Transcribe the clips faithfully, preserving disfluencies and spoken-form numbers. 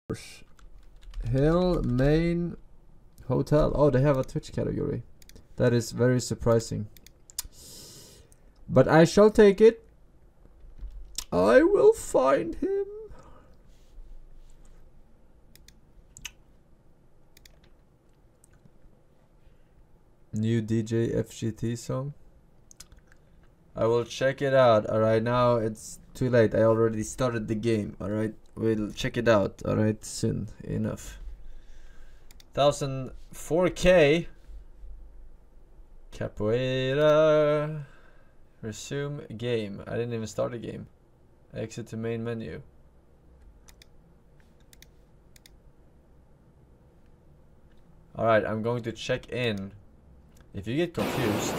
Hillmain Hotel. Oh, they have a Twitch category. That is very surprising. But I shall take it. I will find him. New D J F G T song. I will check it out. Alright, now it's too late. I already started the game. Alright, we'll check it out. Alright, soon enough. one thousand four K. Capoeira. Resume game. I didn't even start a game. Exit to main menu. Alright, I'm going to check in. If you get confused.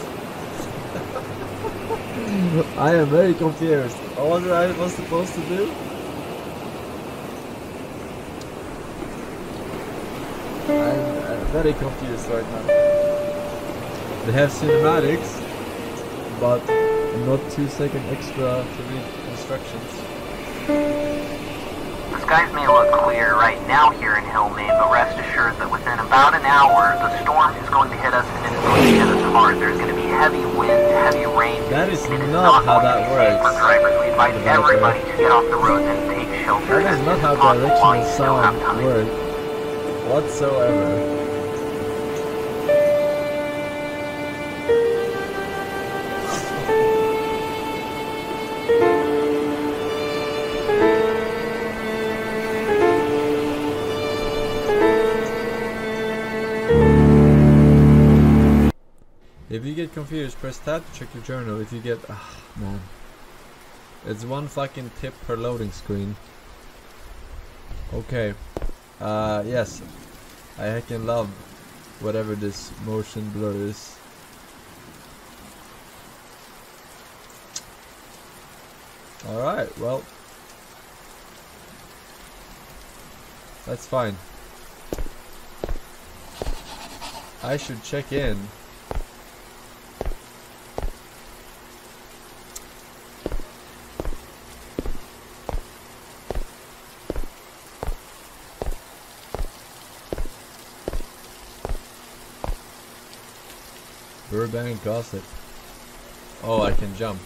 I am very confused. What was I was supposed to do? I'm, I'm very confused right now. They have cinematics, but not two second extra to read instructions. The skies may look clear right now here in Hillmain, but rest assured that within about an hour, the storm is going to hit us and it's going to hit us hard. There's going to be heavy wind, heavy rain. That is and it is not not how going that to be works. safe for drivers. We advise everybody to get off the roads and take shelter. That is not how directional sound works whatsoever. If you get confused, press tab to check your journal. If you get... ah, man. It's one fucking tip per loading screen. Okay. Uh, yes. I heckin' love whatever this motion blur is. Alright, well. That's fine. I should check in. Burbank gossip. Oh, I can jump.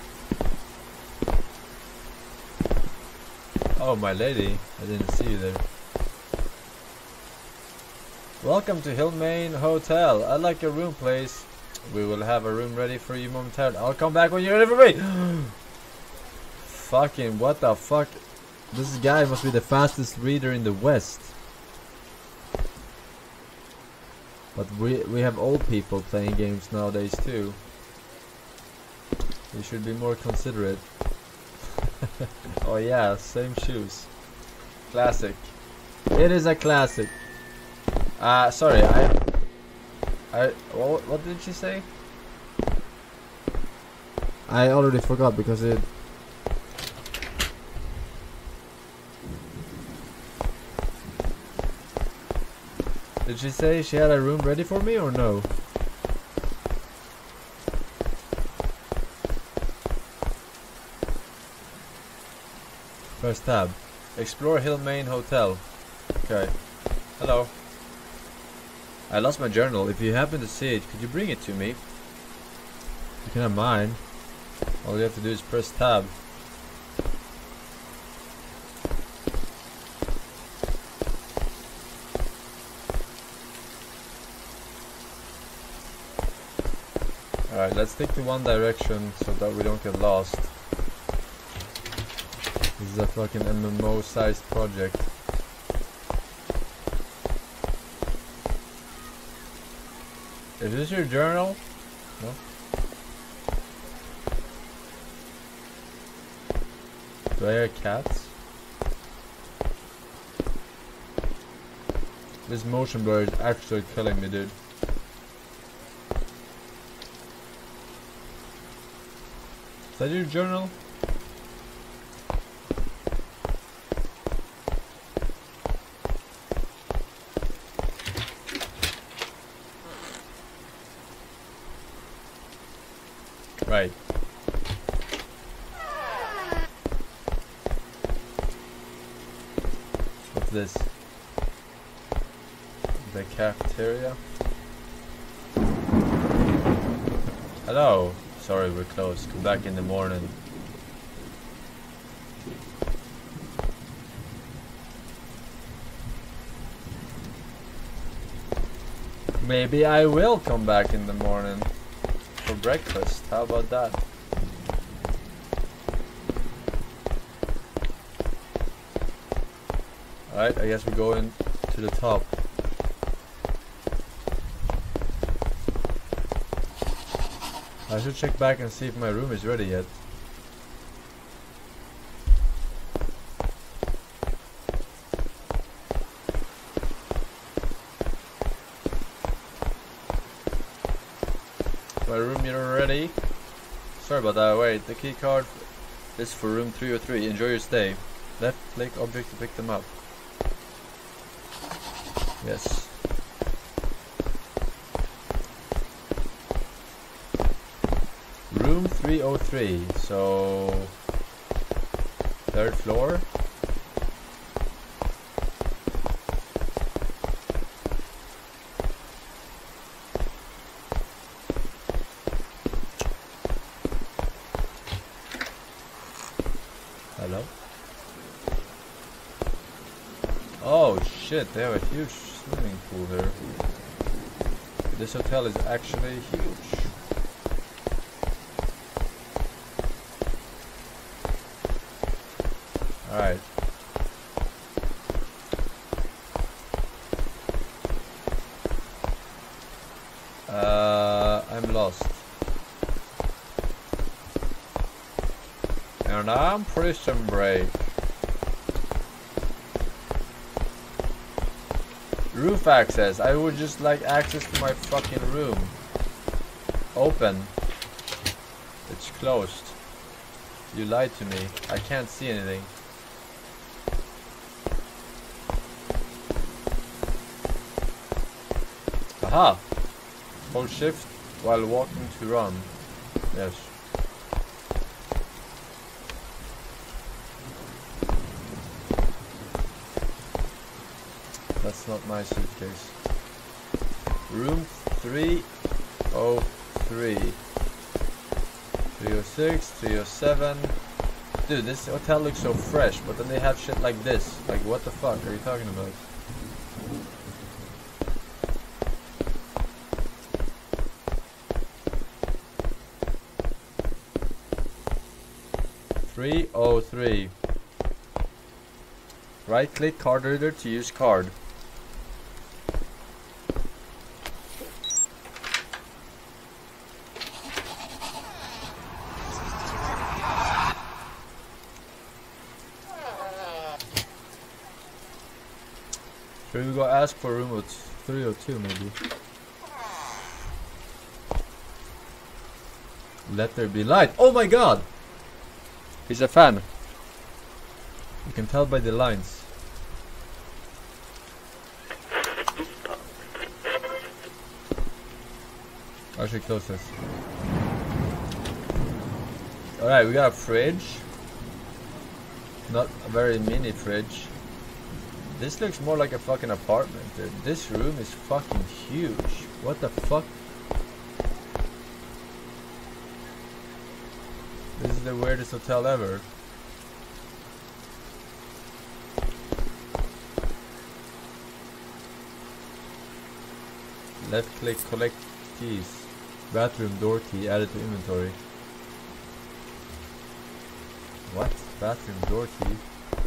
Oh, my lady. I didn't see you there. Welcome to Hillmain Hotel. I'd like a room, please. We will have a room ready for you momentarily. I'll come back when you're ready for me. Fucking what the fuck? This guy must be the fastest reader in the West. But we we have old people playing games nowadays too. We should be more considerate. Oh yeah, same shoes. Classic. It is a classic. Uh sorry, I I what, what did she say? I already forgot because it Did she say she had a room ready for me or no? First tab. Explore Hillmain Hotel. Okay. Hello. I lost my journal. If you happen to see it, could you bring it to me? You can have mine. All you have to do is press tab. Alright, let's stick to one direction so that we don't get lost. This is a fucking M M O sized project. Is this your journal? No? Do I hear cats? This motion blur is actually killing me, dude. Is that your journal? Right. What's this? The cafeteria? Hello. Sorry, we're closed. Come back in the morning. Maybe I will come back in the morning for breakfast. How about that? Alright, I guess we're going to the top. I should check back and see if my room is ready yet. My room, you're ready? Sorry about that. Wait, the key card is for room three oh three. Enjoy your stay. Left click object to pick them up. Yes. Room three oh three. So third floor. Hello? Oh shit, they have a huge swimming pool here. This hotel is actually huge. Alright. Uh, I'm lost. And I'm prison break. Roof access. I would just like access to my fucking room. Open. It's closed. You lied to me. I can't see anything. Aha! Hold shift while walking to run. Yes. That's not my suitcase. Room three oh three. three oh six, three oh seven. Dude, this hotel looks so fresh, but then they have shit like this. Like, what the fuck are you talking about? three oh three. Right click card reader to use card. Should we go ask for room three oh two maybe? Let there be light. Oh my god! He's a fan. You can tell by the lines. I should close this. Alright, we got a fridge. Not a very mini fridge. This looks more like a fucking apartment, dude. This room is fucking huge. What the fuck? This is the weirdest hotel ever. Left click collect keys. Bathroom door key added to inventory. What? Bathroom door key?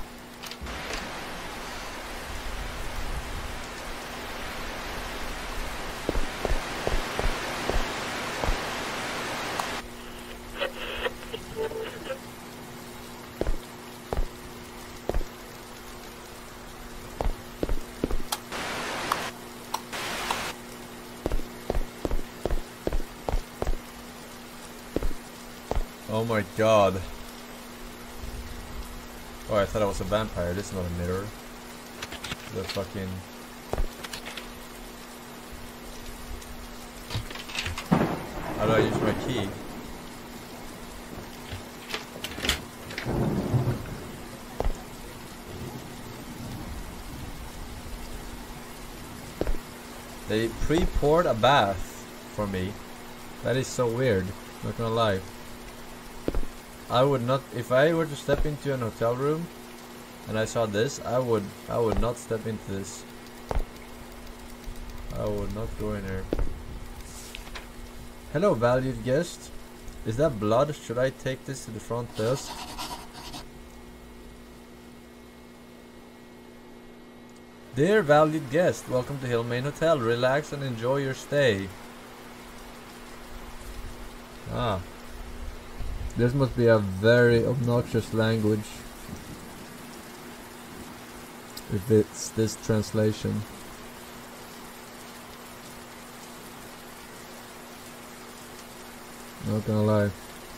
Oh my god. Oh, I thought I was a vampire. This is not a mirror. The fucking... How do I use my key? They pre-poured a bath for me. That is so weird. Not gonna lie. I would not, if I were to step into an hotel room and I saw this, I would, I would not step into this. I would not go in here. Hello, valued guest. Is that blood? Should I take this to the front desk? Dear valued guest, welcome to Hillmain Hotel. Relax and enjoy your stay. Ah. This must be a very obnoxious language. If it's this translation. Not gonna lie.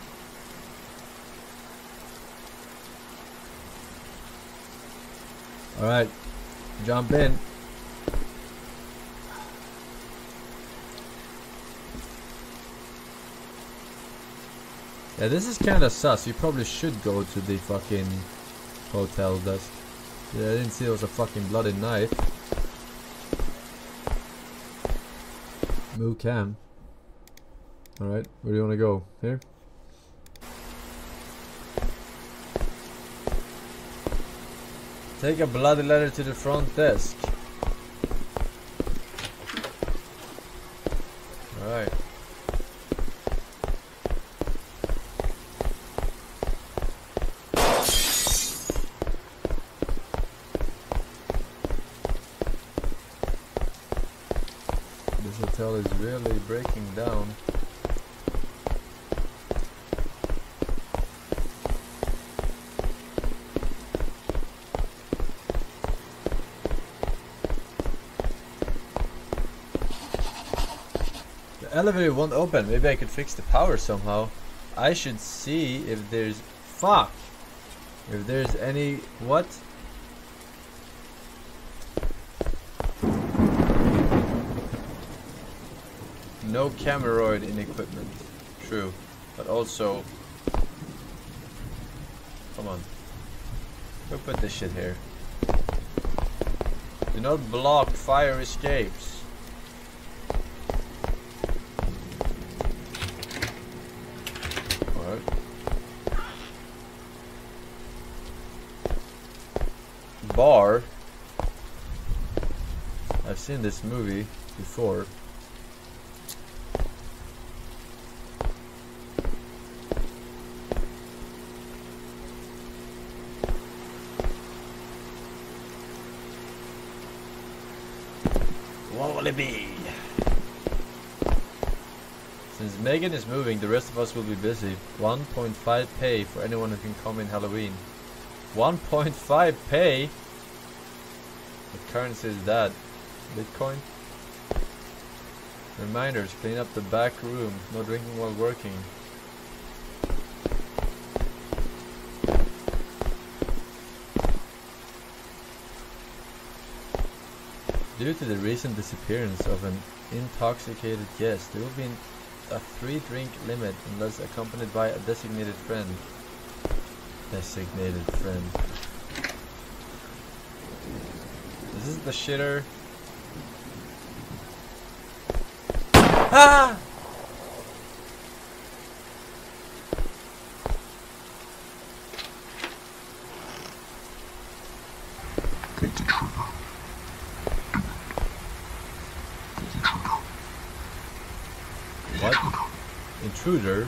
Alright. Jump in. Yeah, this is kinda sus. You probably should go to the fucking hotel desk. Yeah, I didn't see there was a fucking bloody knife. Moo cam. Alright, where do you wanna go? Here? Take a bloody letter to the front desk. Alright. This hotel is really breaking down. Elevator won't open. Maybe I could fix the power somehow. I should see if there's fuck if there's any what no cameroid in equipment. True, but also come on, who put this shit here? Do not block fire escapes. Bar. I've seen this movie before. What will it be? Since Megan is moving, the rest of us will be busy. one point five pay for anyone who can come in Halloween. one point five pay? What currency is that? Bitcoin? Reminders, clean up the back room. No drinking while working. Due to the recent disappearance of an intoxicated guest, there will be a three drink limit unless accompanied by a designated friend. Designated friend. This is the shitter. Ah! What? Intruder?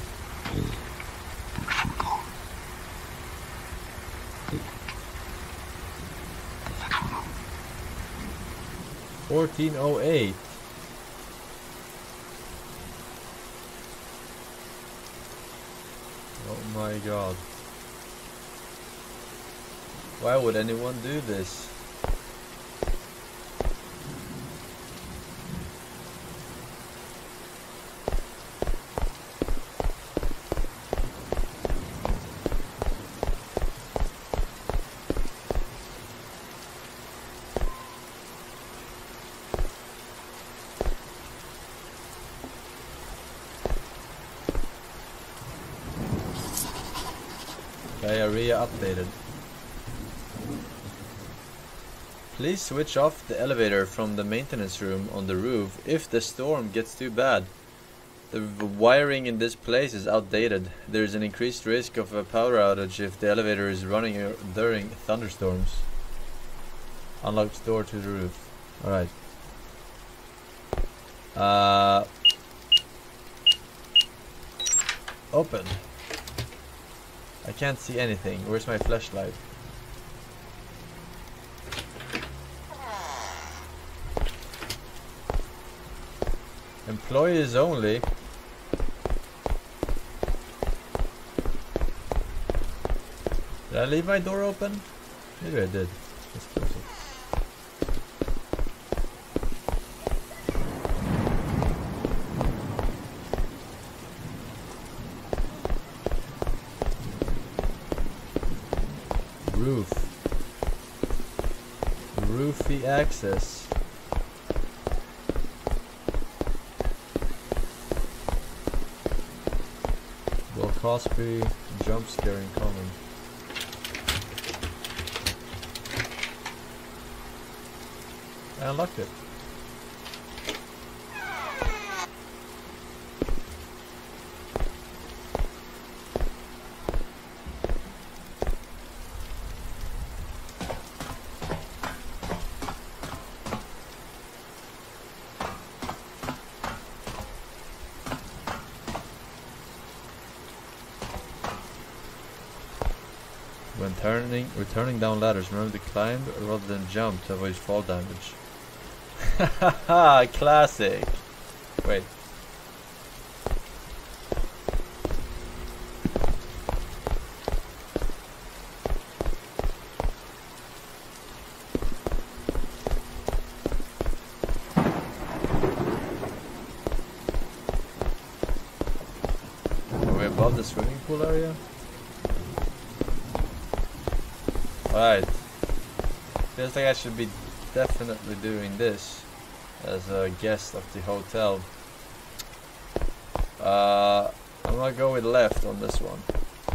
fourteen oh eight. Oh my god. Why would anyone do this? Diarrhea updated. Please switch off the elevator from the maintenance room on the roof if the storm gets too bad. The wiring in this place is outdated. There is an increased risk of a power outage if the elevator is running during thunderstorms. Unlocked door to the roof. Alright. Uh, open. I can't see anything. Where's my flashlight? Employees only. Did I leave my door open? Maybe I did. Let's close it. Roof. Roofy access. Will Cosby jump scaring coming. I unlocked it. When turning, returning down ladders, remember to climb rather than jump to avoid fall damage. Haha, classic. Wait. Are we above the swimming pool area? Alright. Feels like I should be definitely doing this as a guest of the hotel. Uh, I'm gonna go with left on this one.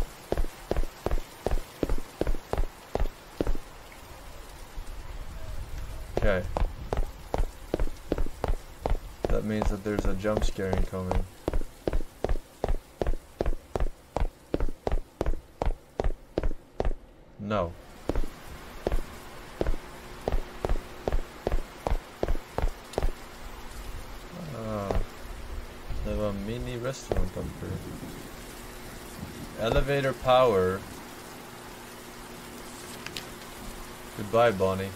Okay. That means that there's a jump scare incoming. No. A mini restaurant up here. Elevator power. Goodbye, Bonnie.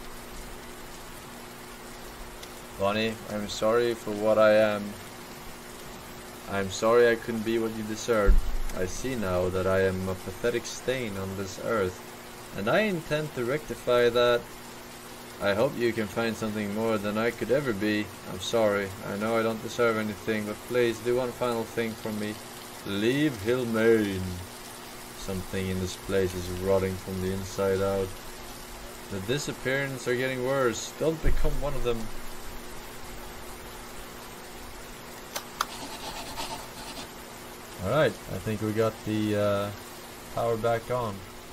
Bonnie, I'm sorry for what I am. I'm sorry I couldn't be what you deserved. I see now that I am a pathetic stain on this earth, and I intend to rectify that. I hope you can find something more than I could ever be. I'm sorry. I know I don't deserve anything, but please do one final thing for me. Leave Hillmain. Something in this place is rotting from the inside out. The disappearances are getting worse. Don't become one of them. Alright, I think we got the uh, power back on.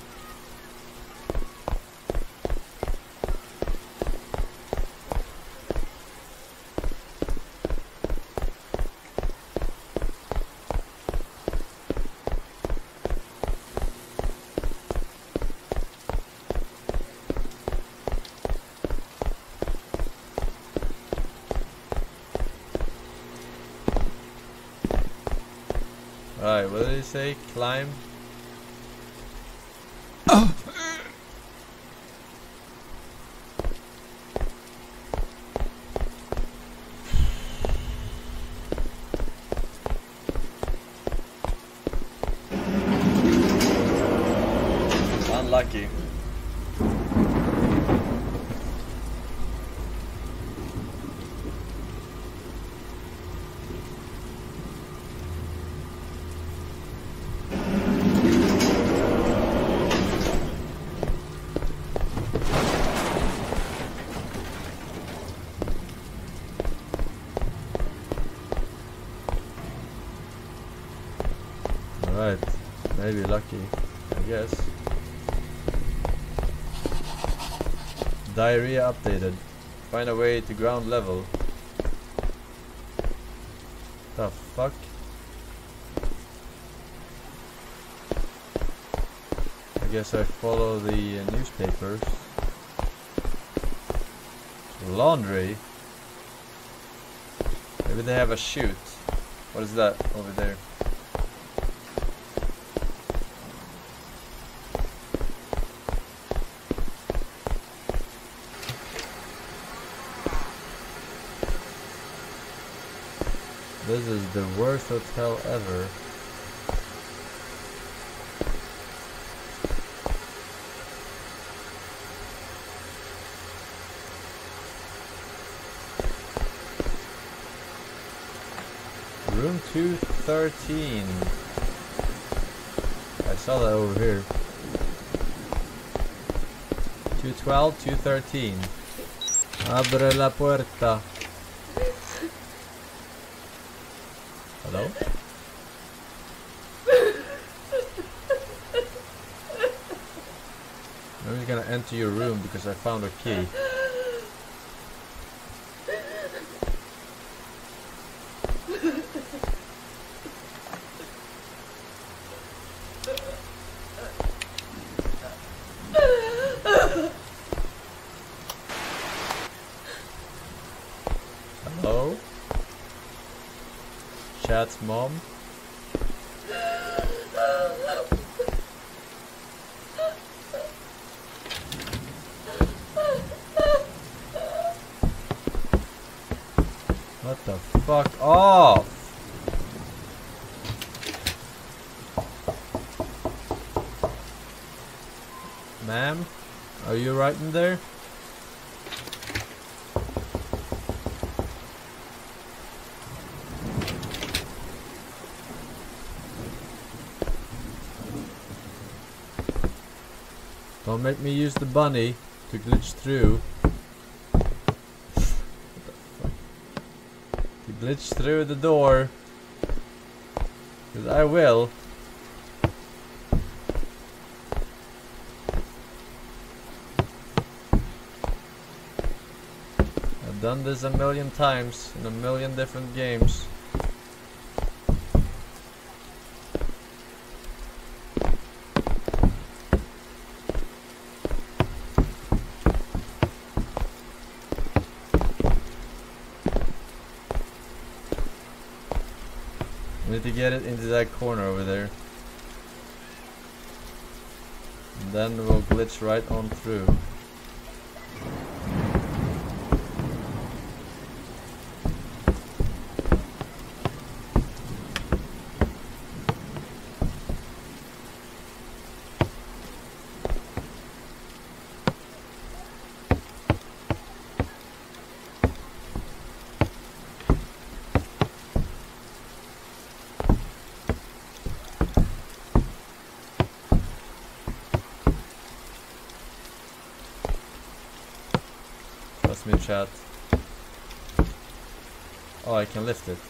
Alright, what did he say? Climb? Oh. Unlucky. Alright, maybe lucky, I guess. Diarrhea updated. Find a way to ground level. The fuck? I guess I follow the uh, newspapers. Laundry? Maybe they have a chute. What is that over there? This is the worst hotel ever. Room two thirteen. I saw that over here. two twelve, two thirteen. Abre la puerta. Hello? I'm just gonna enter your room because I found a key. Hello? Chat's mom? What the fuck off? Ma'am? Are you right in there? Don't make me use the bunny to glitch through. To glitch through the door. Because I will. I've done this a million times in a million different games. I need to get it into that corner over there. And then we'll glitch right on through. Trust me, chat. Oh, I can lift it.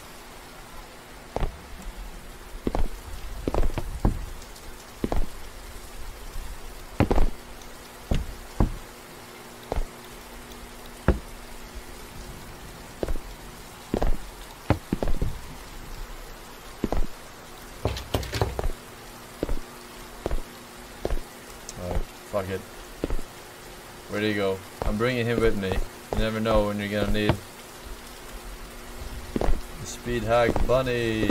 Alright, fuck it. Where do you go? I'm bringing him with me. You never know when you're gonna need the speed hack bunny.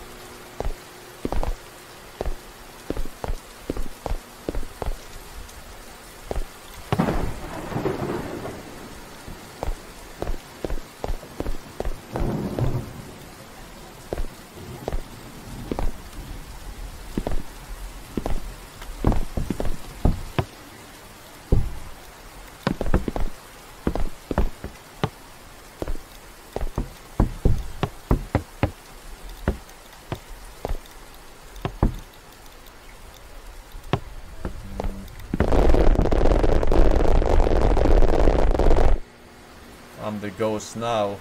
I'm the ghost now.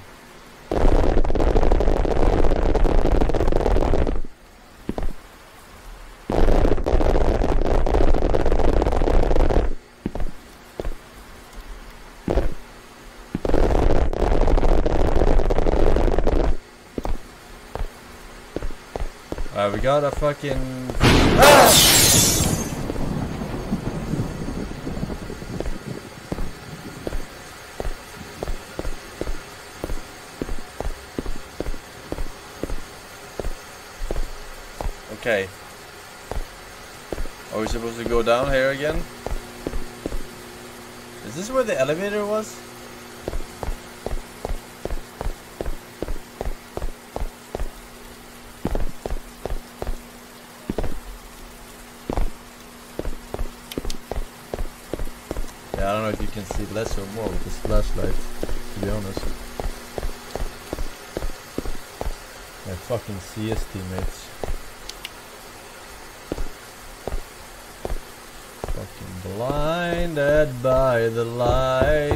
Alright, we got a fucking... Ah! Okay. Are we supposed to go down here again? Is this where the elevator was? Yeah, I don't know if you can see less or more with this flashlight, to be honest. My fucking C S teammates. Fucking blinded by the light.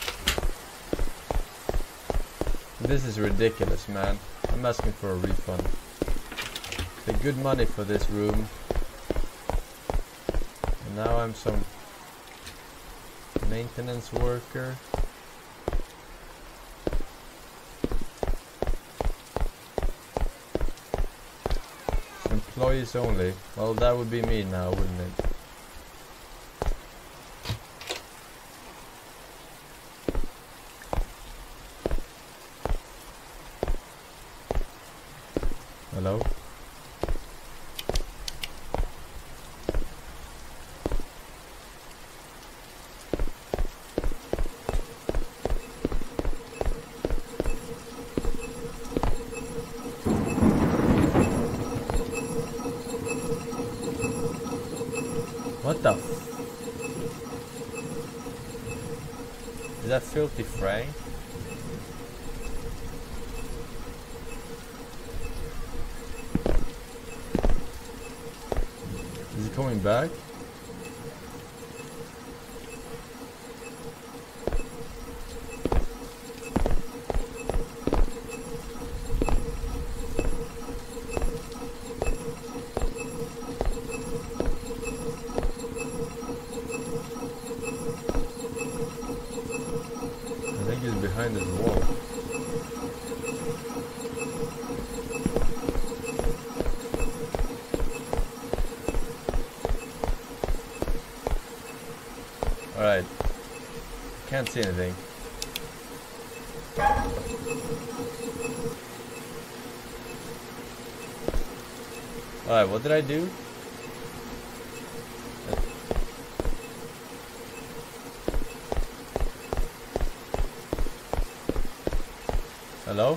This is ridiculous, man. I'm asking for a refund. Paid good money for this room. And now I'm some maintenance worker. Employees only. Well, that would be me now, wouldn't it? Hello? What the f- Is that Filthy Frank? Is he coming back? Behind this wall. Alright. Can't see anything. Alright, what did I do? Hello?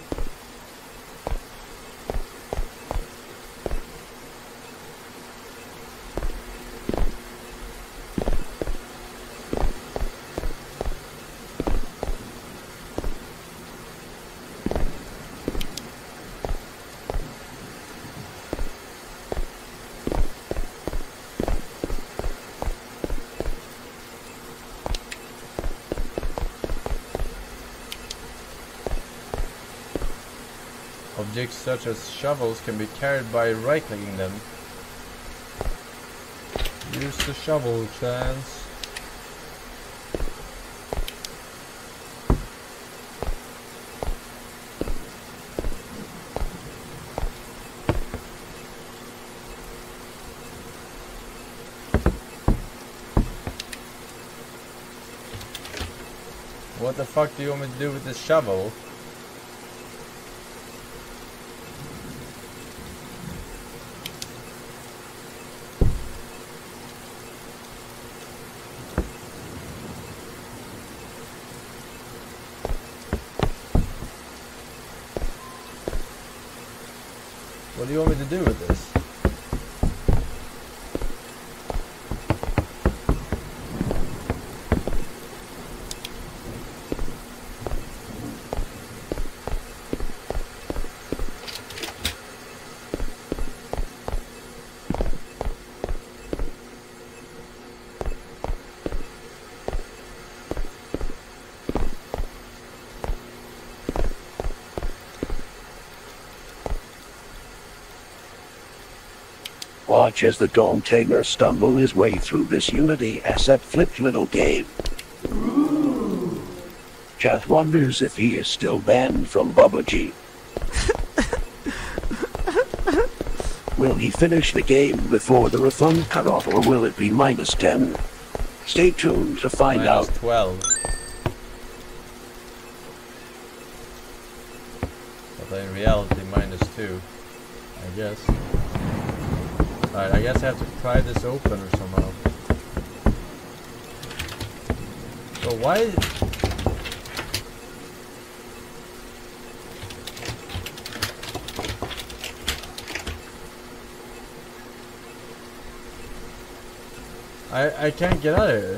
Objects such as shovels can be carried by right-clicking them. Use the shovel, chance. What the fuck do you want me to do with this shovel? What do you want me to do with this? Watch as the Dome Tamer stumble his way through this Unity asset flipped little game. Chat wonders if he is still banned from Bubba G. Will he finish the game before the refund cutoff, or will it be minus ten? Stay tuned to find Minus out. twelve. But in reality, minus two. I guess. Alright, I guess I have to pry this open or somehow. So why... I, I can't get out of here.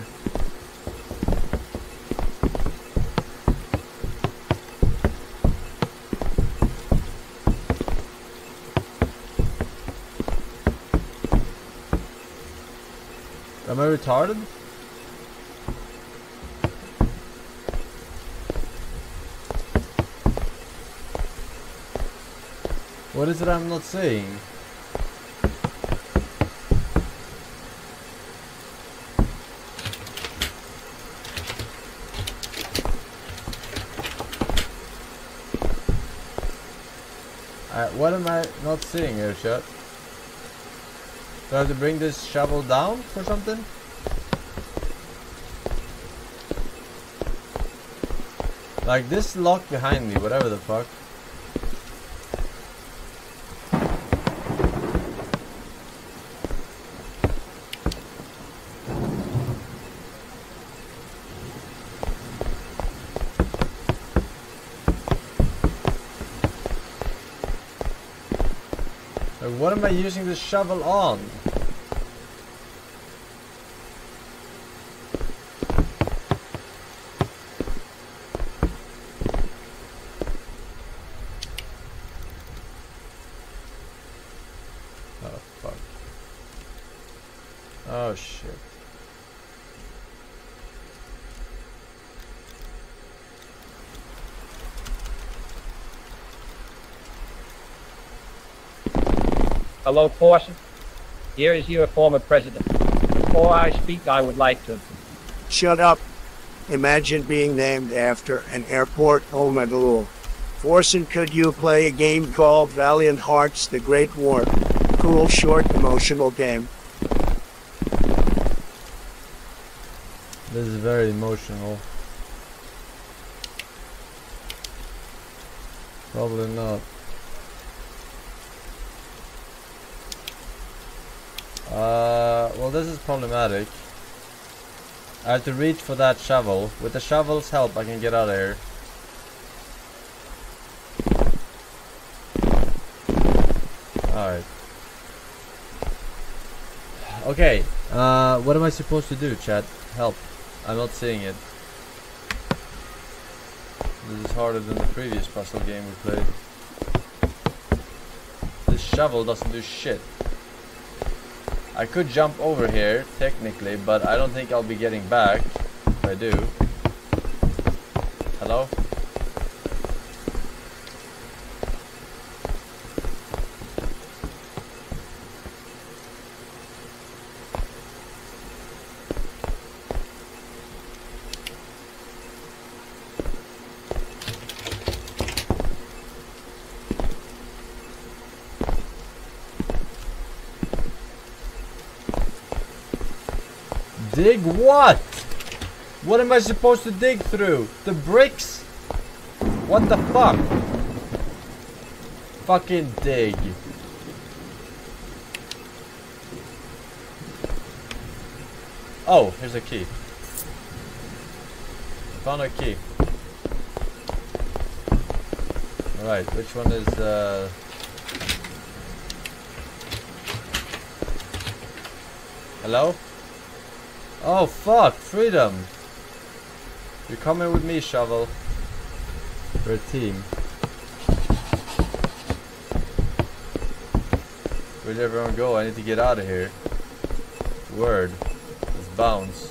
Am I retarded? What is it I'm not seeing? Uh, what am I not seeing here, chat? Do I have to bring this shovel down for something? Like this lock behind me, whatever the fuck. Like, what am I using this shovel on? Oh fuck. Oh shit. Hello, Forsen. Here is your former president. Before I speak, I would like to... Shut up. Imagine being named after an airport home at all. Forsen, could you play a game called Valiant Hearts: The Great War? Cool, short, emotional game. This is very emotional. Probably not. Uh, well, this is problematic. I have to reach for that shovel. With the shovel's help, I can get out of here. Alright. Okay, uh, what am I supposed to do, chat? Help. I'm not seeing it. This is harder than the previous puzzle game we played. This shovel doesn't do shit. I could jump over here, technically, but I don't think I'll be getting back if I do. Hello? Dig what? What am I supposed to dig through? The bricks? What the fuck? Fucking dig. Oh, here's a key. Found a key. Alright, which one is uh hello? Oh fuck, freedom! You're coming with me, shovel. We're a team. Where'd everyone go? I need to get out of here. Word. Let's bounce.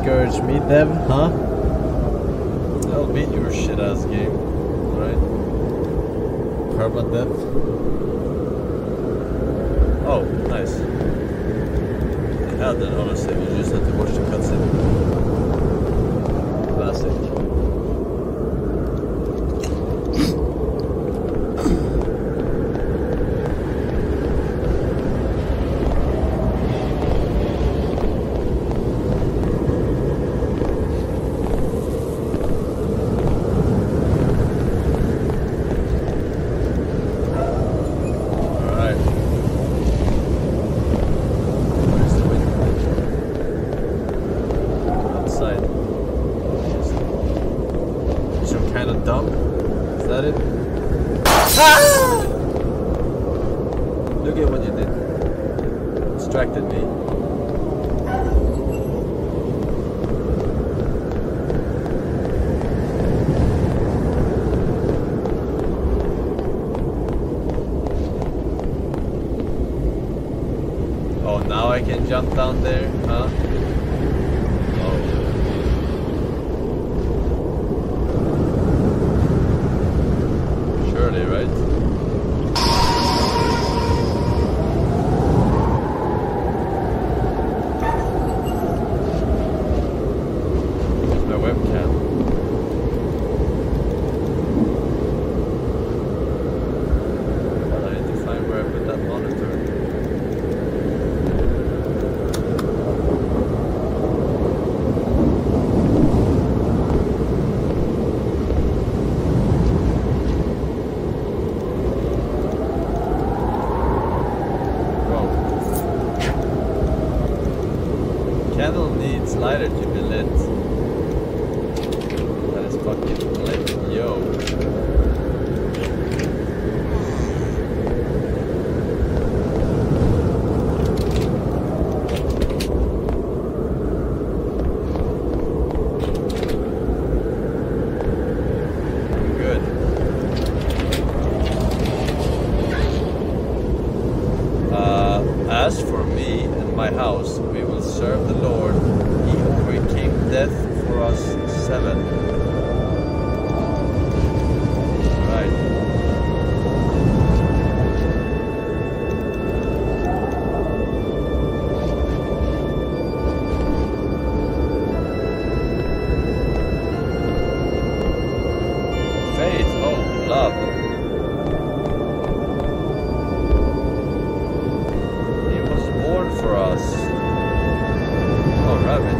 discourage me, Dev, huh? I'll beat your shit ass game. Alright. Karma Dev. Oh, nice. It had that other save, you just had to watch the cutscene. Classic. Jump down there, huh? Oh. Surely, right? Where's my webcam? Well, I need to find where I put that monitor. Lighter to be lit. That is fucking lit, yo. Good. Uh, as for me and my house, we will serve the Lord. Death for us seven. Right. Faith, hope, love. He was born for us. Oh, rabbit.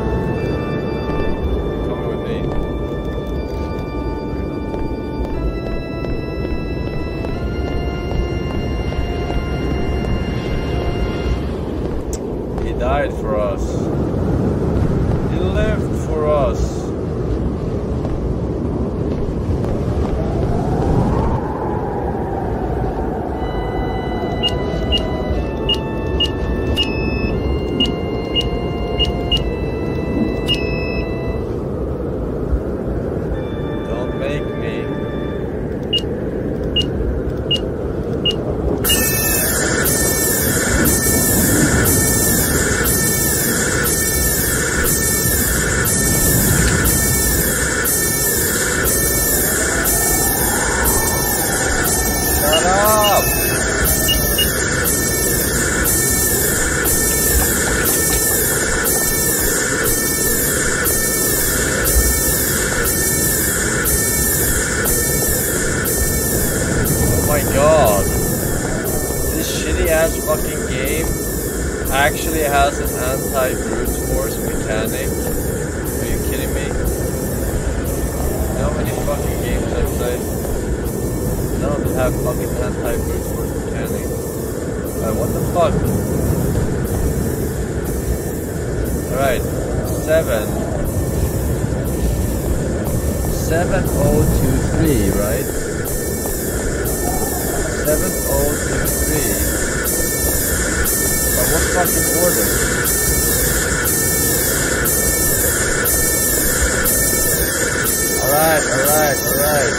Died for us. He lived for us. Don't make me. Fucking game actually has an anti-brute force mechanic. Are you kidding me? You know how many fucking games I've played? None of them have fucking anti-brute force mechanic. Alright, what the fuck? Alright, seven. seven oh two three, right? seven oh two three. But what fucking order? Alright, alright, alright.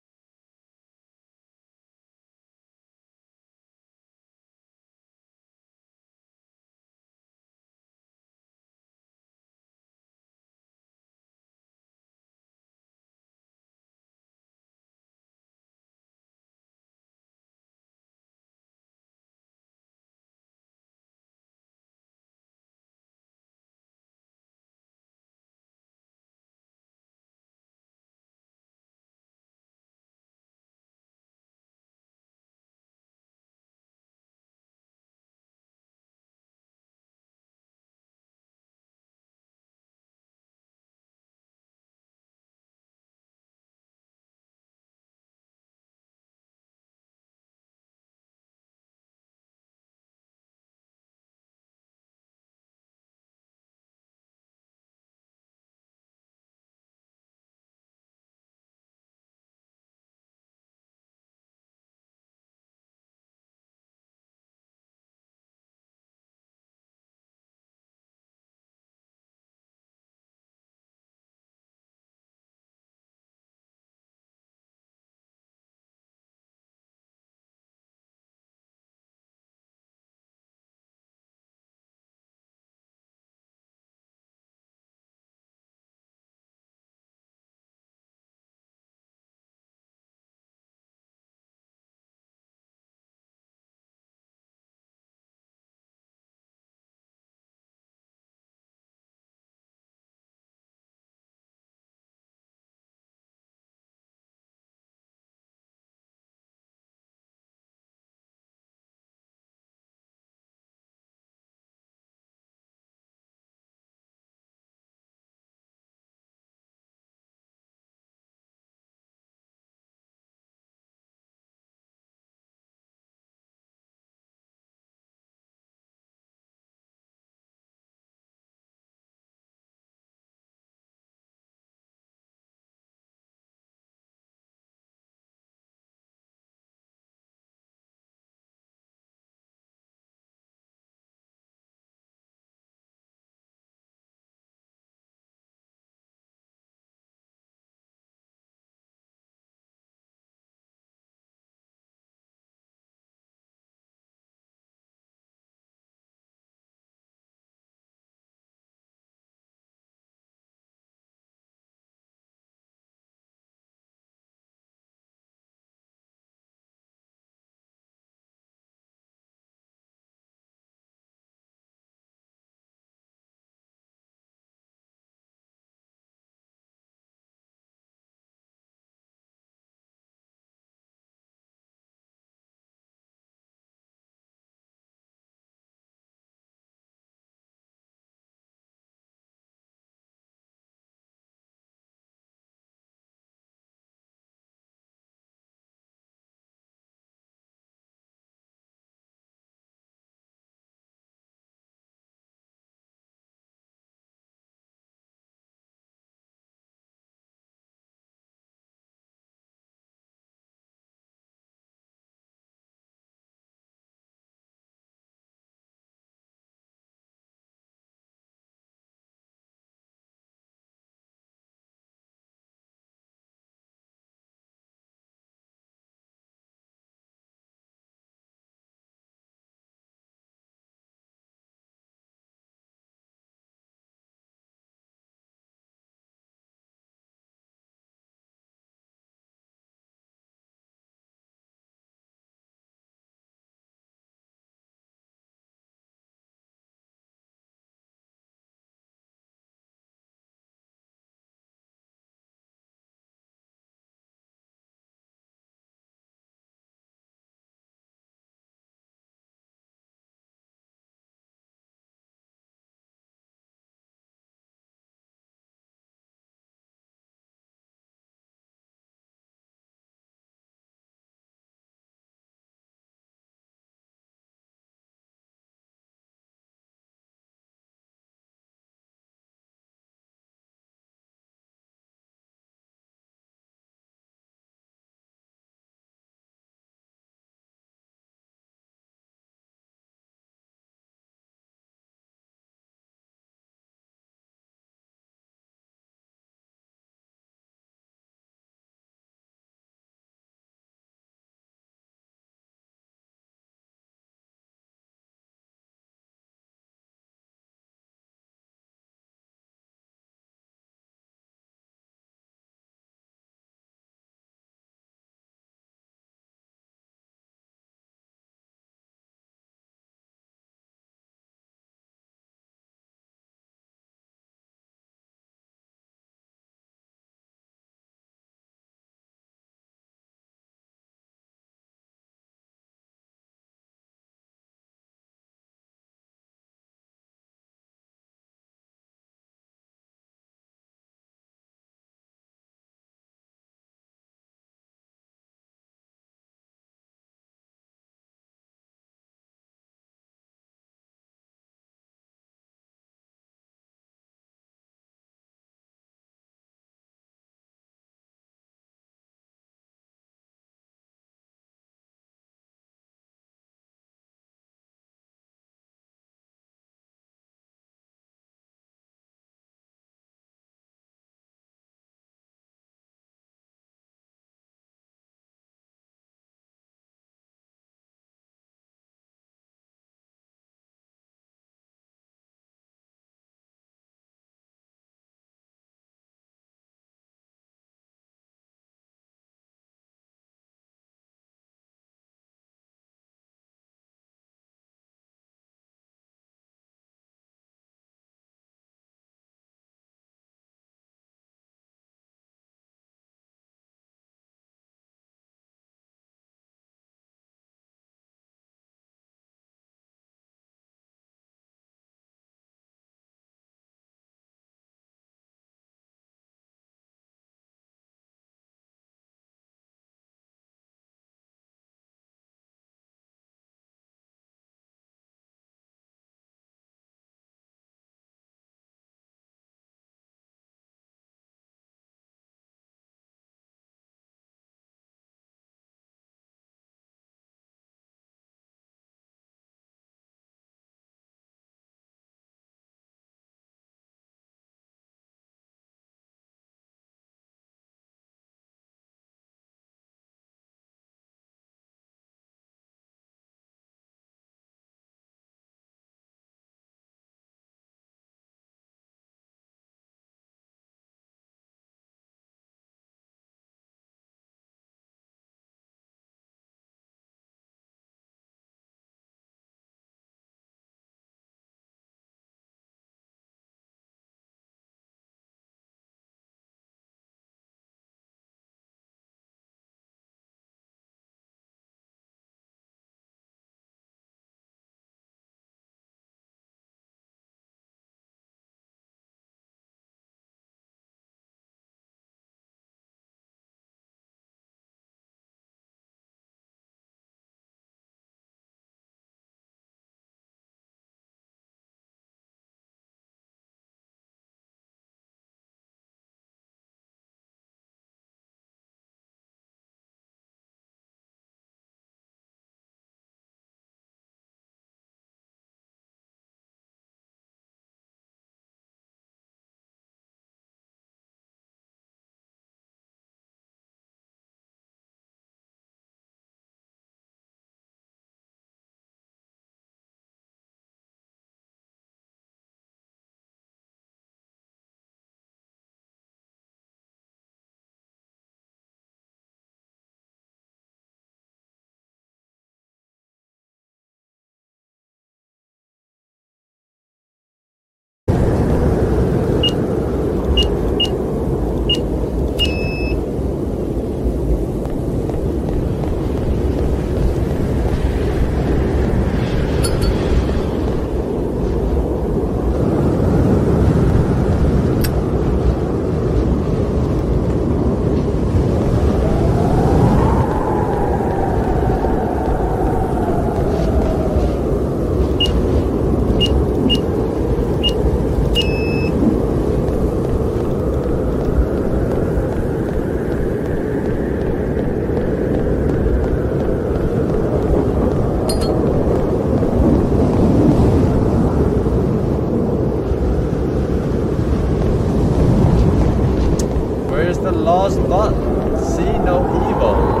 last button. See no evil.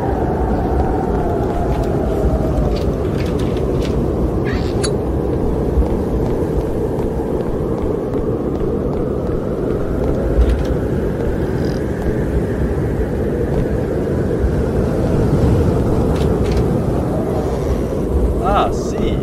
Ah, see.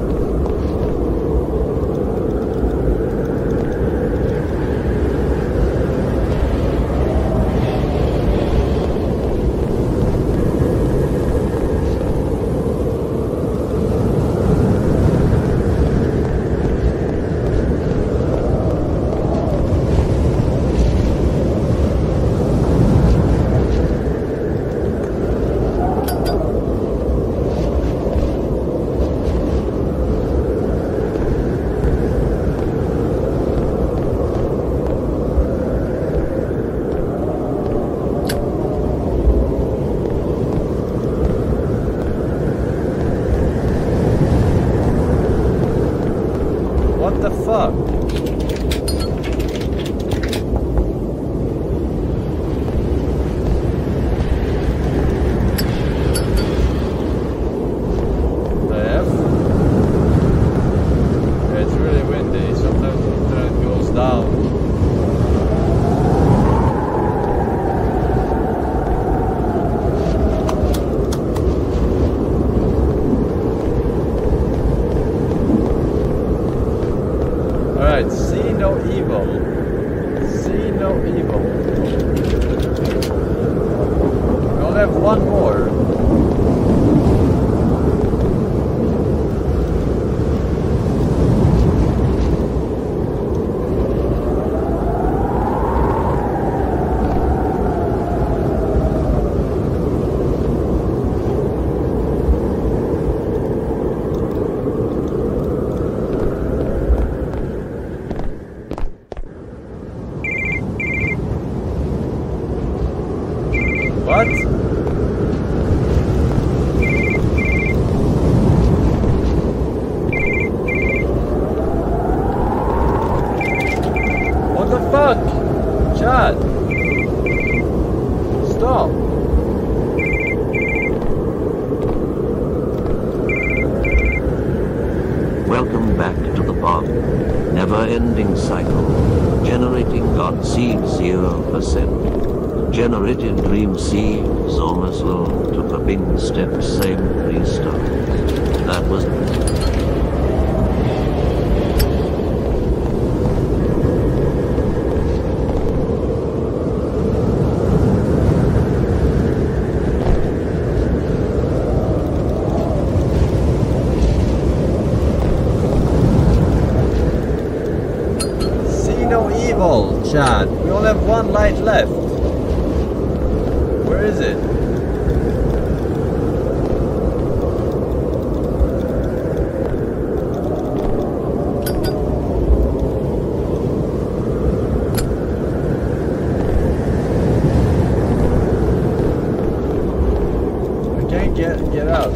What the fuck? Left. Yeah, it's really windy. Sometimes the internet goes down. Alright, see no evil. See no evil. We only have one more. What? What the fuck? Chad. Stop. Welcome back to the pod. Never-ending cycle. Generating God seed zero percent. Generated dream seed, Zomaslow took a big step, same restart. That was... See no evil, Chad. We only have one light left. Where is it? I can't get get out.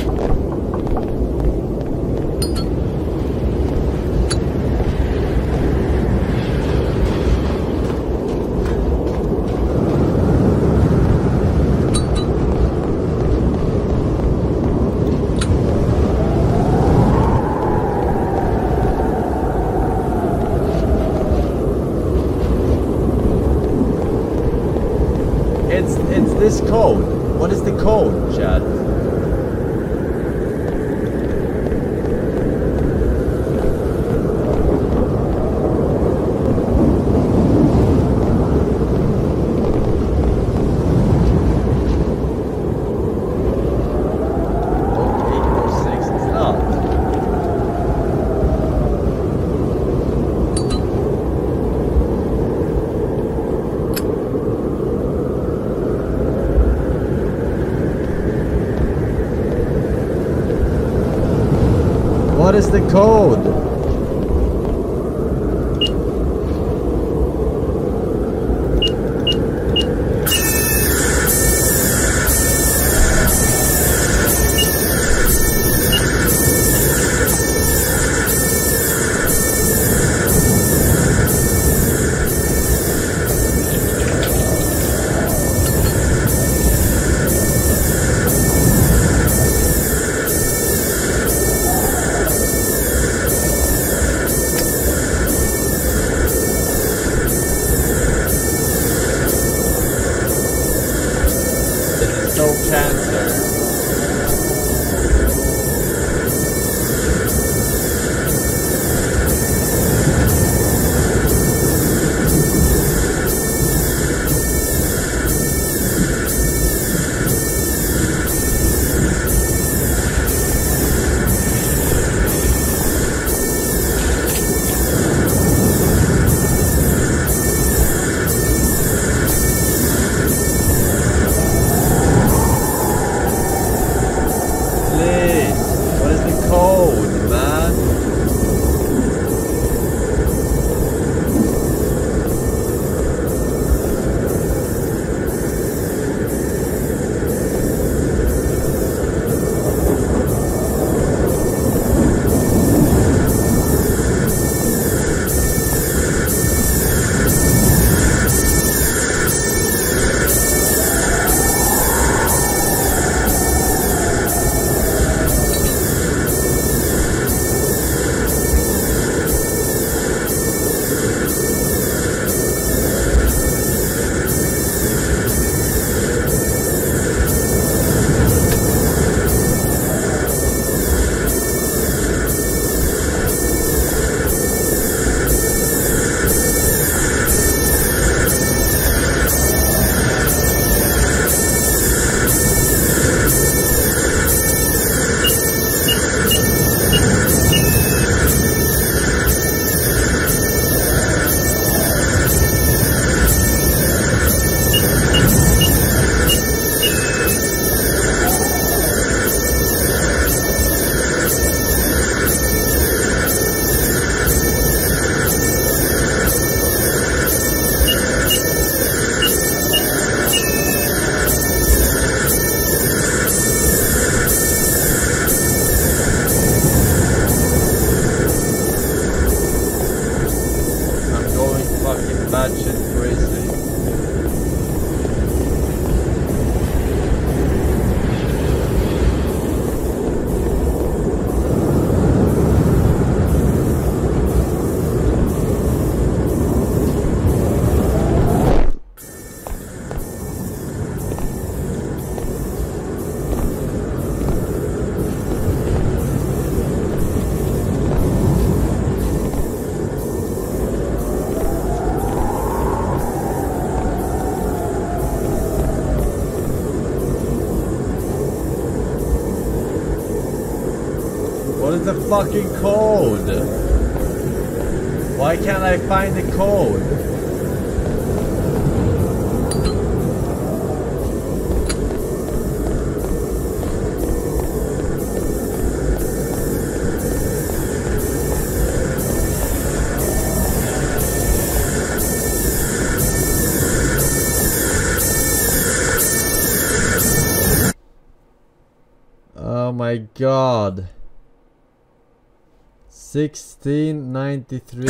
It's it's this code. What is the code, Chad? What is the code? batshit crazy. The fucking code. Why can't I find the code? Oh my god. sixteen ninety-three.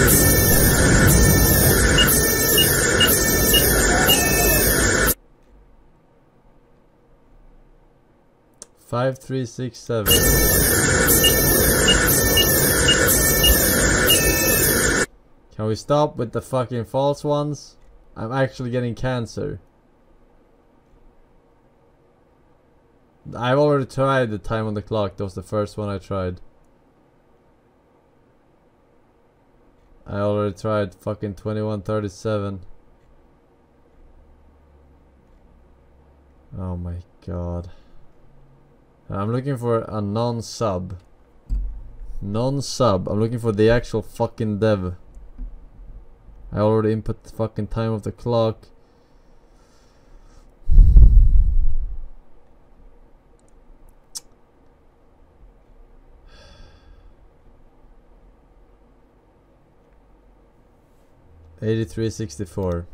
five three six seven. Can we stop with the fucking false ones? I'm actually getting cancer. I've already tried the time on the clock. That was the first one I tried. I already tried fucking twenty-one thirty-seven. Oh my god. I'm looking for a non-sub. Non-sub. I'm looking for the actual fucking dev. I already input the fucking time of the clock. eighty-three sixty-four.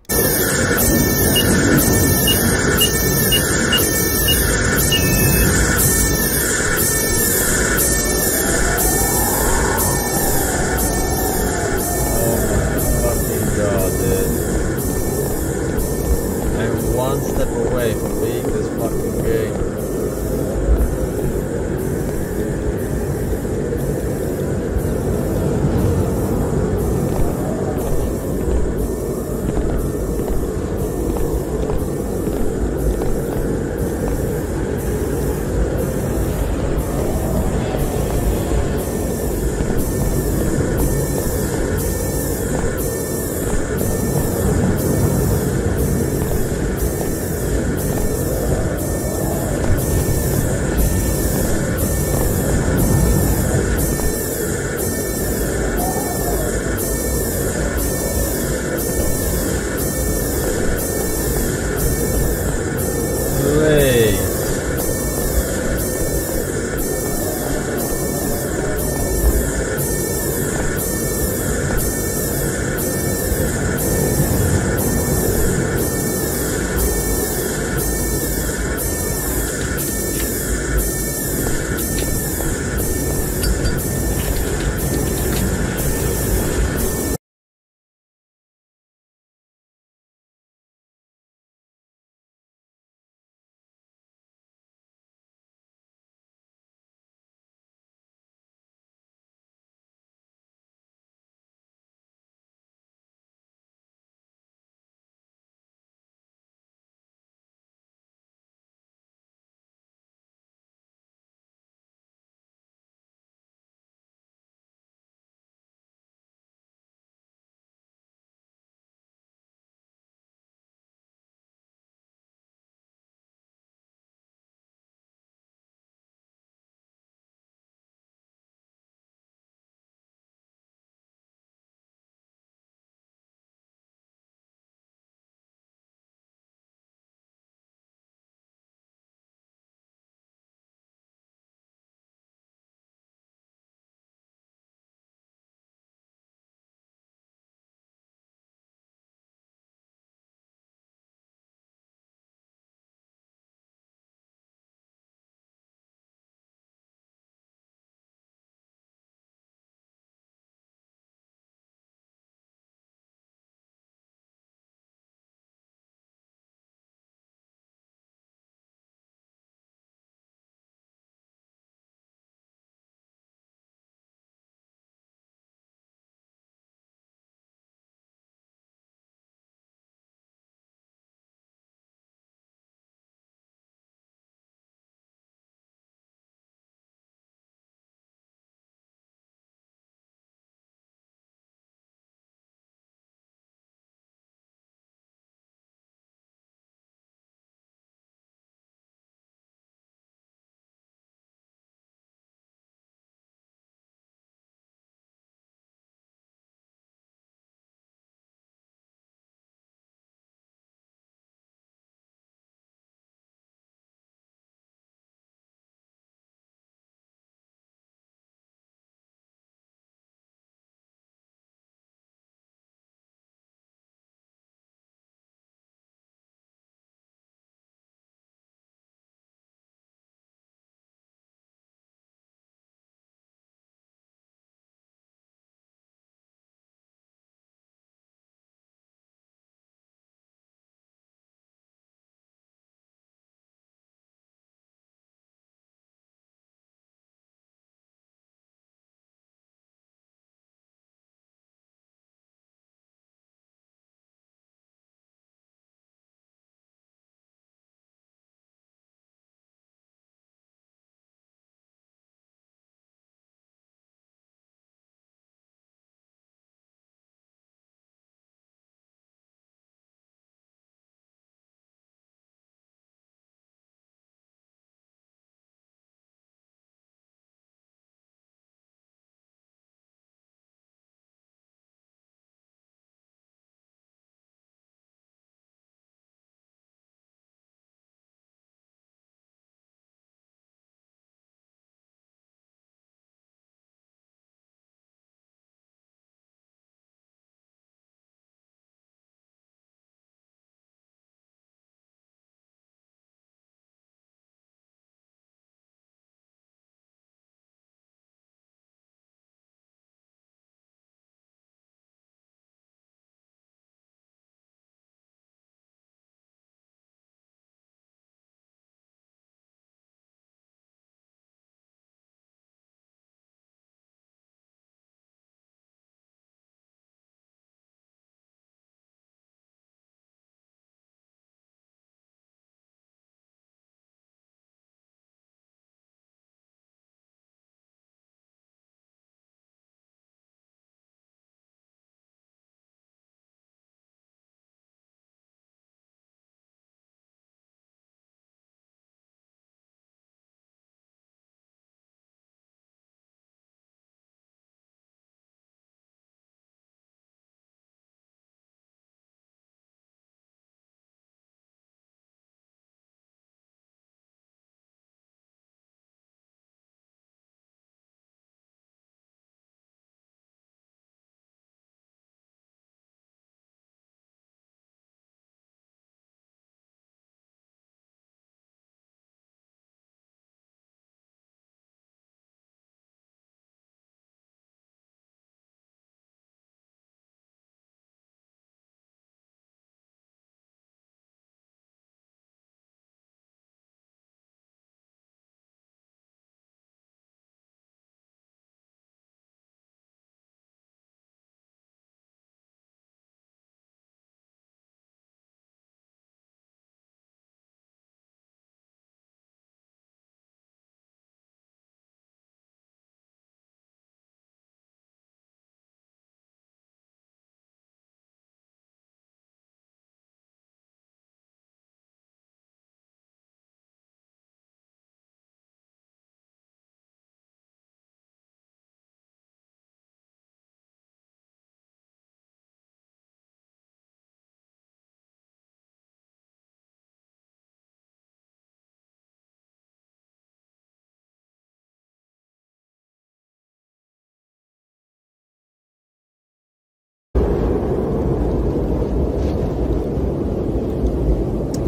One step away from being this fucking game.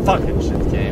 fucking shit game.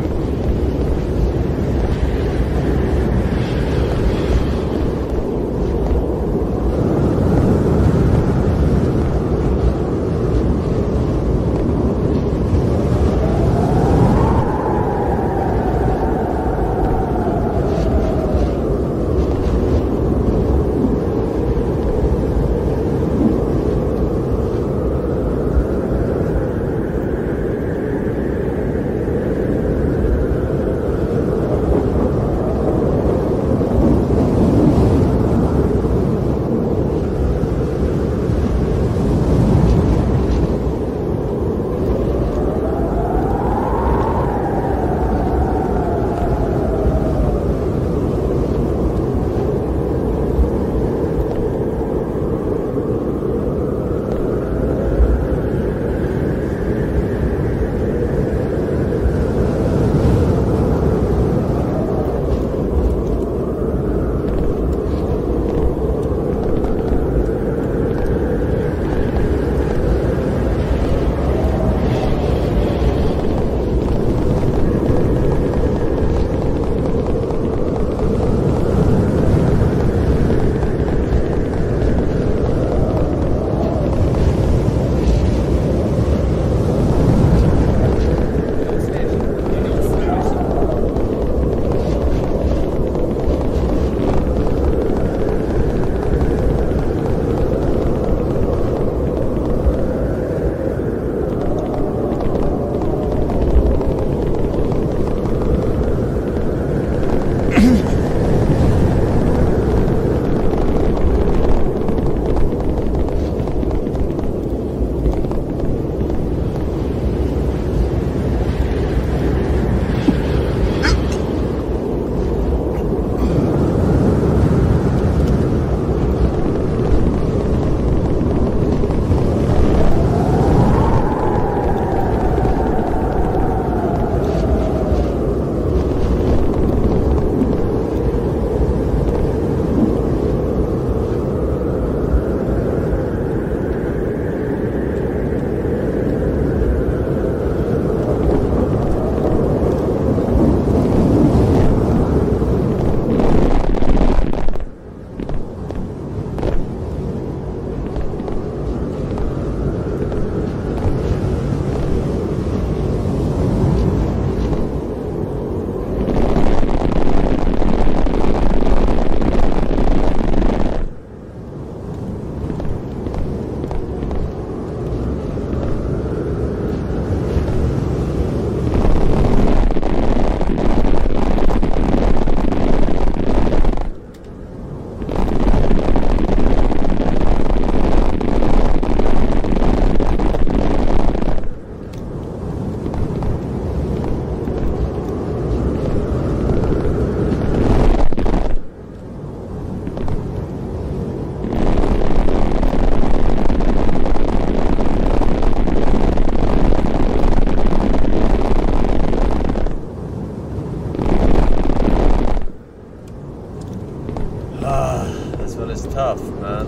tough, man.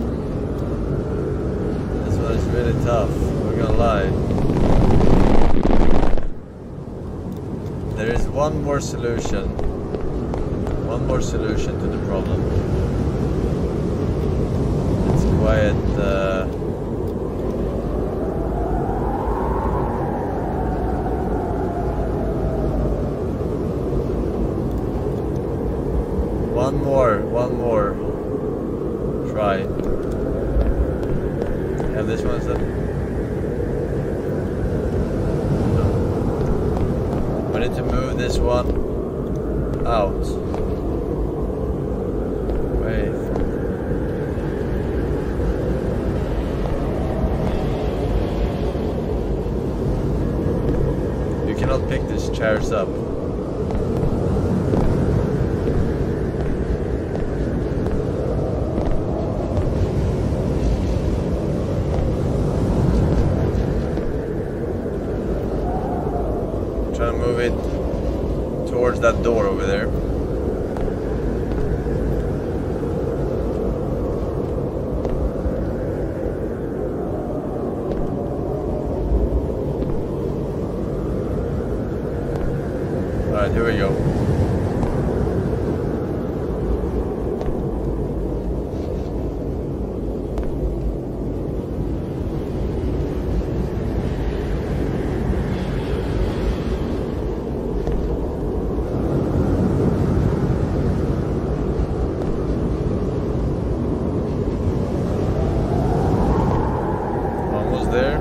This one is really tough, we're gonna lie. There is one more solution. One more solution to the problem. It's quite... Uh, one more, one more. Try. Yeah, this one's a... No. I need to move this one out. Wait. You cannot pick these chairs up. Trying to move it towards that door over there. Alright, here we go. Almost there.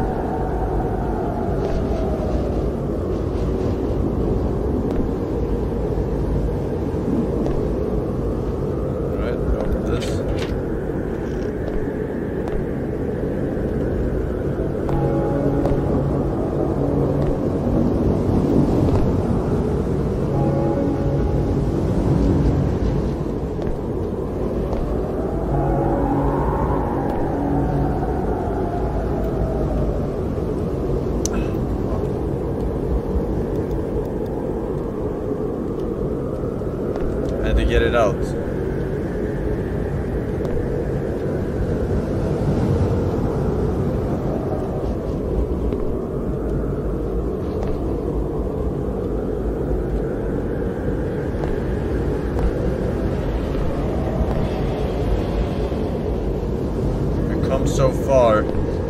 To get it out. We've come so far.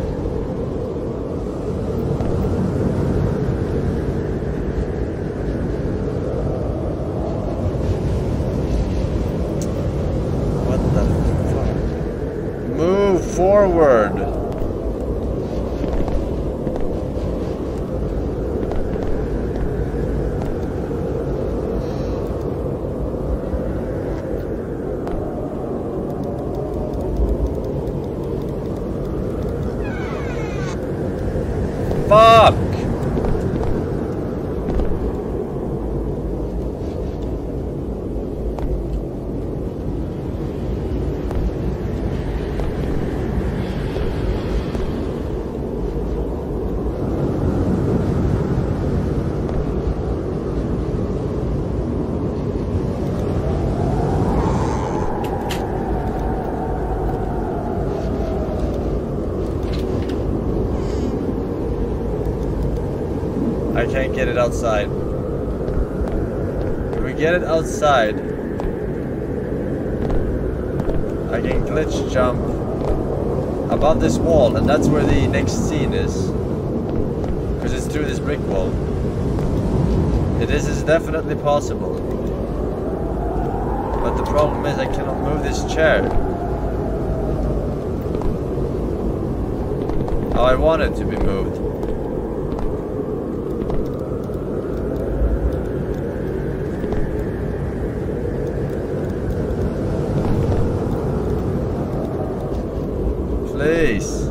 Forward. Fuck. I can't get it outside. If we get it outside, I can glitch jump above this wall, and that's where the next scene is. Because it's through this brick wall. This is definitely possible. But the problem is I cannot move this chair how I want it to be moved. Please.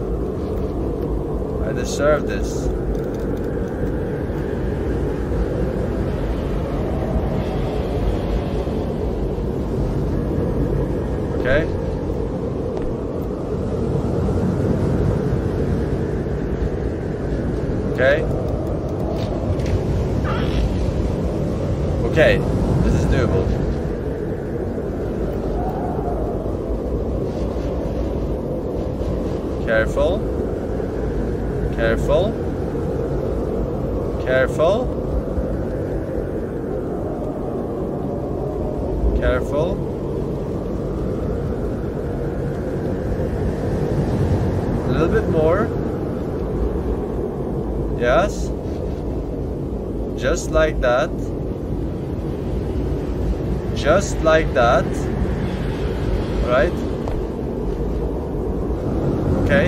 I deserve this. Okay. Okay. Okay. This is doable. Careful. Careful. Careful. Careful. A little bit more. Yes. Just like that. Just like that. Right? Okay.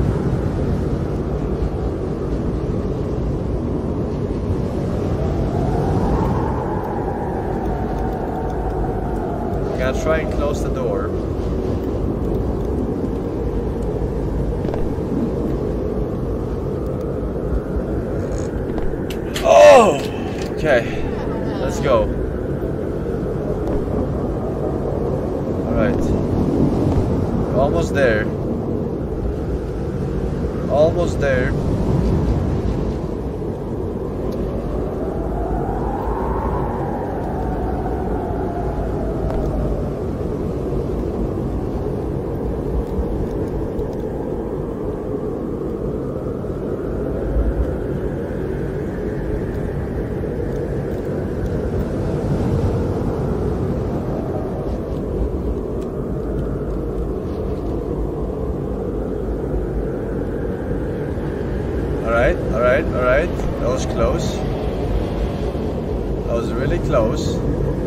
I'm gonna try and close the door. Oh! Okay. Let's go. Alright. Almost there. Almost there. Alright, alright, alright. That was close. That was really close.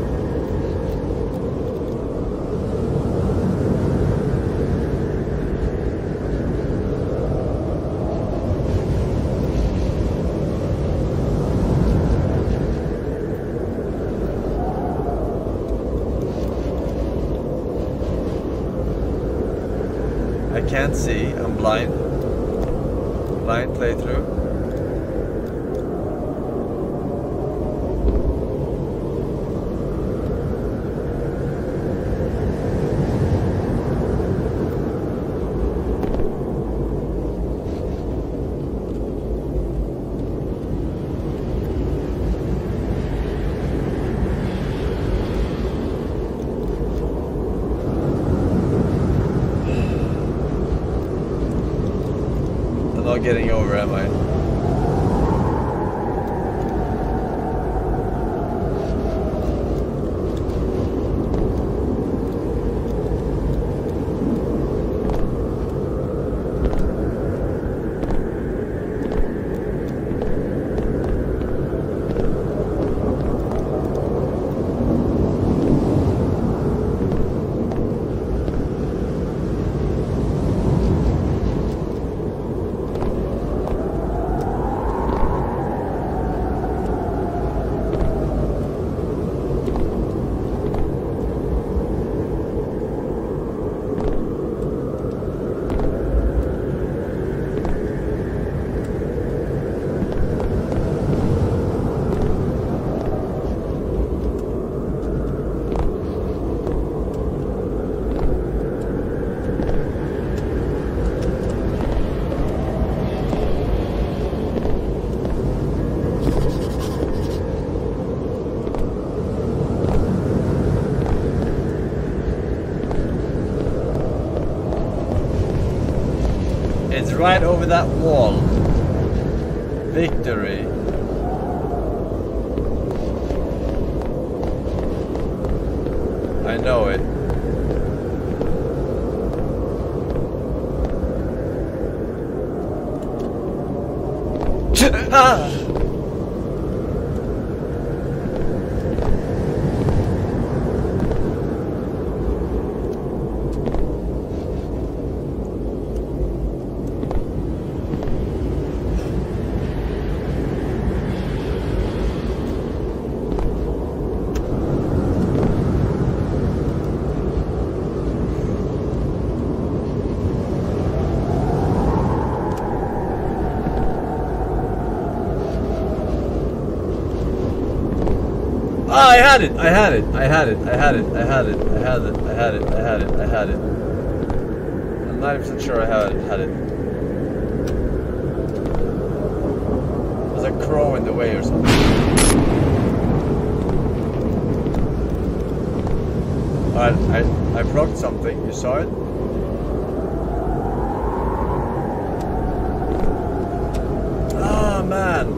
I can't see, I'm blind. Blind playthrough. Not getting over, am I? It's right over that wall. Victory. I know it. Ah! Ah, I had it, I had it, I had it, I had it, I had it, I had it, I had it, I had it, I had it. I'm not even sure I had it, had it. There's a crow in the way or something. Alright, I, I procced something, you saw it? Ah, man.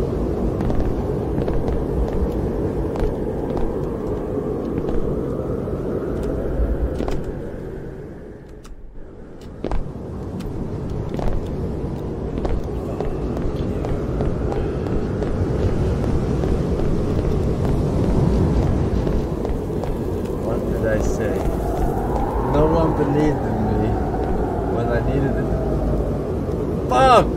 I say? No one believed in me when I needed it. Fuck!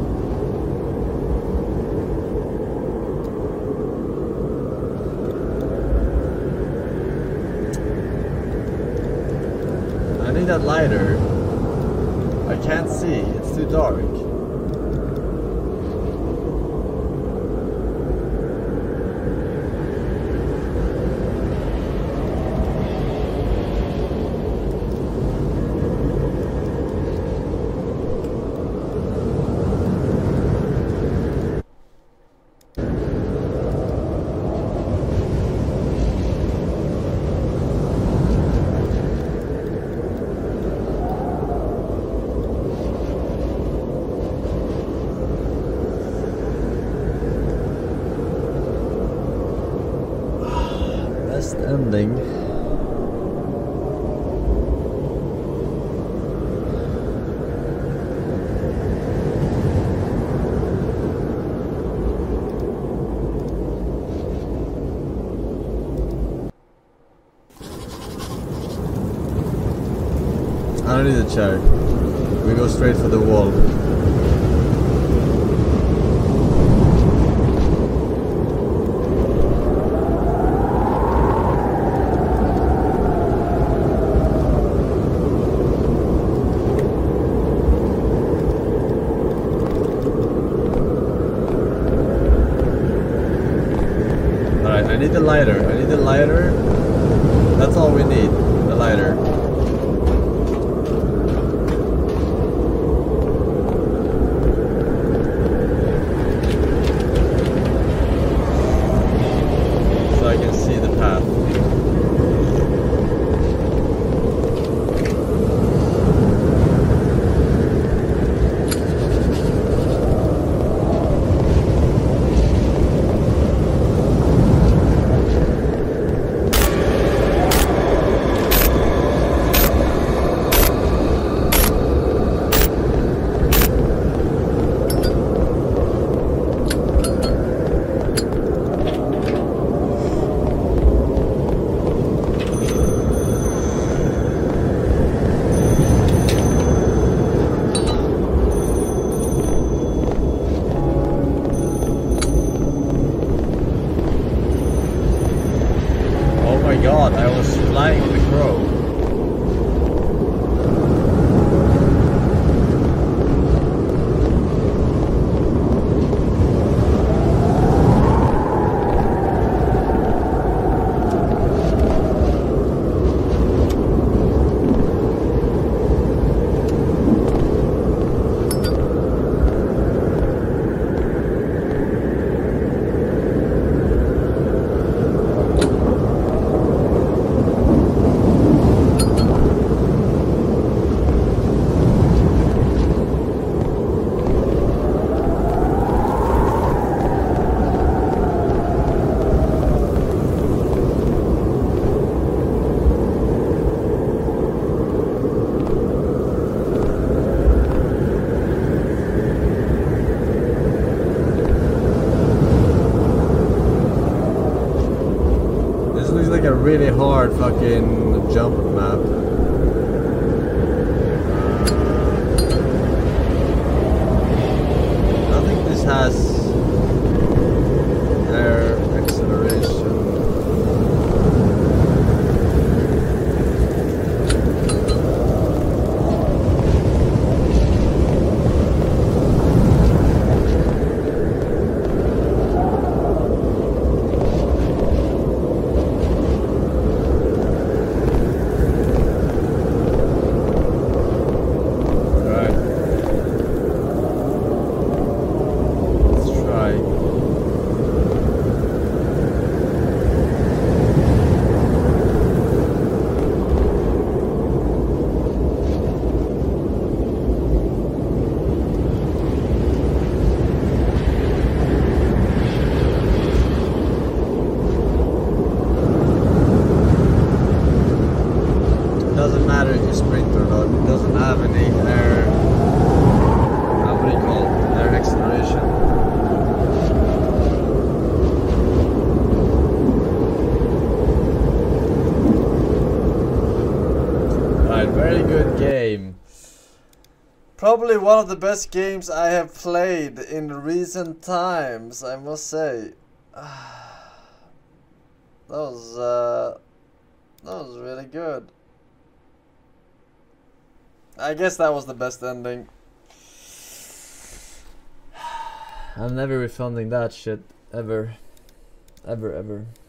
I need that lighter. I can't see, it's too dark. Ending. don't need a chair. We go straight for the wall. Alright, I need the lighter. I need the lighter. That's all we need. The lighter. So I can see the path. God, I was flying with a crow. A really hard fucking jump map. Uh, I don't think this has air acceleration. Doesn't matter if you sprint or not, it doesn't have any air, uh, what do you call it, air acceleration. Alright, very good game. Probably one of the best games I have played in recent times, I must say. That was, uh, that was really good. I guess that was the best ending. I'm never refunding that shit. Ever. Ever, ever.